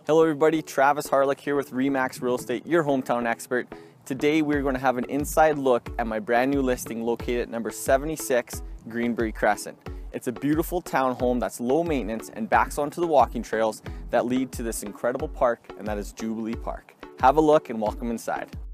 Hello everybody, Travis Hawryluk here with RE/MAX Real Estate, your hometown expert. Today we're going to have an inside look at my brand new listing located at number 76 Greenbury Crescent. It's a beautiful townhome that's low maintenance and backs onto the walking trails that lead to this incredible park, and that is Jubilee Park. Have a look and welcome inside.